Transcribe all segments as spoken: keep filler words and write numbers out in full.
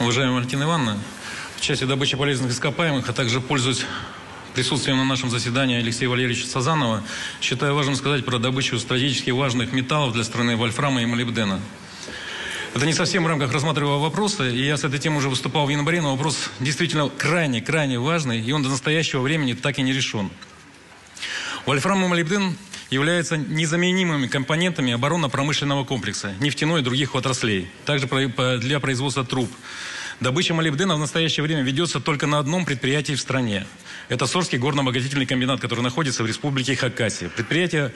Уважаемая Валентина Ивановна, в части добычи полезных ископаемых, а также пользуясь присутствием на нашем заседании Алексея Валерьевича Сазанова, считаю важным сказать про добычу стратегически важных металлов для страны вольфрама и молибдена. Это не совсем в рамках рассматриваемого вопроса, и я с этой темой уже выступал в январе, но вопрос действительно крайне-крайне важный, и он до настоящего времени так и не решен. Вольфрам и молибден являются незаменимыми компонентами оборонно-промышленного комплекса, нефтяной и других отраслей, также для производства труб. Добыча молибдена в настоящее время ведется только на одном предприятии в стране. Это Сорский горно-обогатительный комбинат, который находится в республике Хакасия. Предприятие...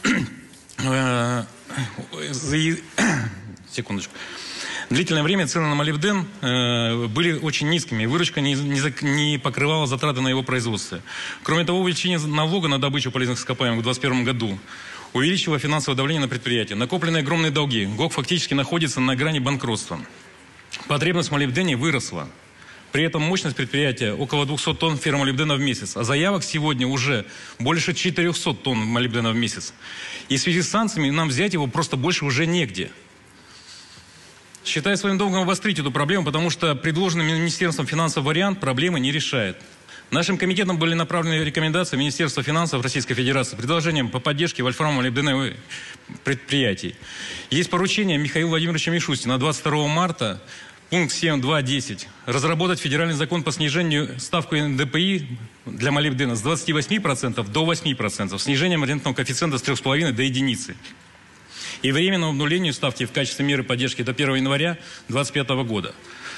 Секундочку. Длительное время цены на молибден э, были очень низкими, выручка не, не, не покрывала затраты на его производство. Кроме того, увеличение налога на добычу полезных ископаемых в две тысячи двадцать первом году увеличило финансовое давление на предприятие. Накопленные огромные долги. ГОК фактически находится на грани банкротства. Потребность в молибдене выросла. При этом мощность предприятия около двухсот тонн ферромолибдена в месяц. А заявок сегодня уже больше четырёхсот тонн молибдена в месяц. И в связи с санкциями нам взять его просто больше уже негде. Считаю своим долгом обострить эту проблему, потому что предложенный Министерством финансов вариант проблемы не решает. Нашим комитетом были направлены рекомендации Министерства финансов Российской Федерации предложением по поддержке вольфрамо-молибденовых предприятий. Есть поручение Михаила Владимировича Мишустина на двадцать второго марта, пункт семь точка два точка десять, разработать федеральный закон по снижению ставки эн дэ пэ и для молибдена с двадцати восьми процентов до восьми процентов, снижением рентного коэффициента с трёх с половиной до единицы. И временному обнулению ставки в качестве меры поддержки до первого января две тысячи двадцать пятого года.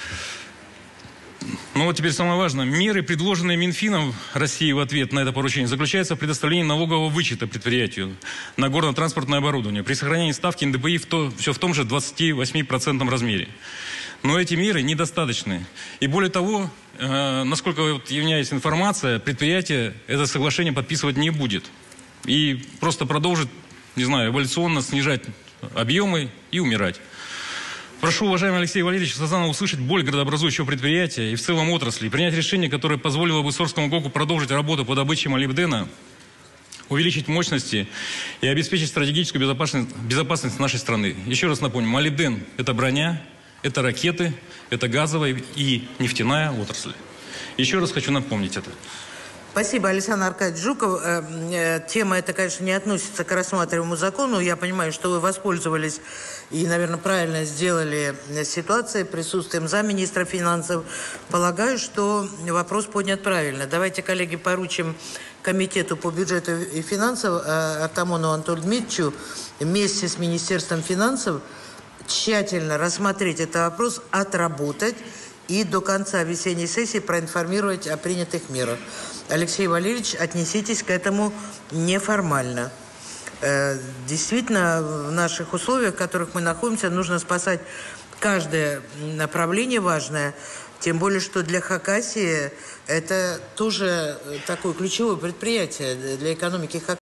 Ну вот теперь самое важное. Меры, предложенные Минфином России в ответ на это поручение, заключаются в предоставлении налогового вычета предприятию на горно-транспортное оборудование при сохранении ставки эн дэ пэ и в то, все в том же двадцати восьми процентном размере. Но эти меры недостаточны. И более того, э, насколько вот у меня есть информация, предприятие это соглашение подписывать не будет. И просто продолжит, не знаю, эволюционно снижать объемы и умирать. Прошу, уважаемый Алексей Валерьевич Сазанова, услышать боль градообразующего предприятия и в целом отрасли, и принять решение, которое позволило бы Сорскому ГОКу продолжить работу по добыче молибдена, увеличить мощности и обеспечить стратегическую безопасность, безопасность нашей страны. Еще раз напомню, молибден – это броня, это ракеты, это газовая и нефтяная отрасль. Еще раз хочу напомнить это. Спасибо, Александр Аркадьевич Жуков. Тема эта, конечно, не относится к рассматриваемому закону. Я понимаю, что вы воспользовались и, наверное, правильно сделали ситуацией присутствием замминистра финансов. Полагаю, что вопрос поднят правильно. Давайте, коллеги, поручим комитету по бюджету и финансам Артамонову Анатолию Дмитриевичу вместе с Министерством финансов тщательно рассмотреть этот вопрос, отработать и до конца весенней сессии проинформировать о принятых мерах. Алексей Валерьевич, отнеситесь к этому неформально. Э, действительно, в наших условиях, в которых мы находимся, нужно спасать каждое направление важное, тем более, что для Хакасии это тоже такое ключевое предприятие для экономики Хакасии.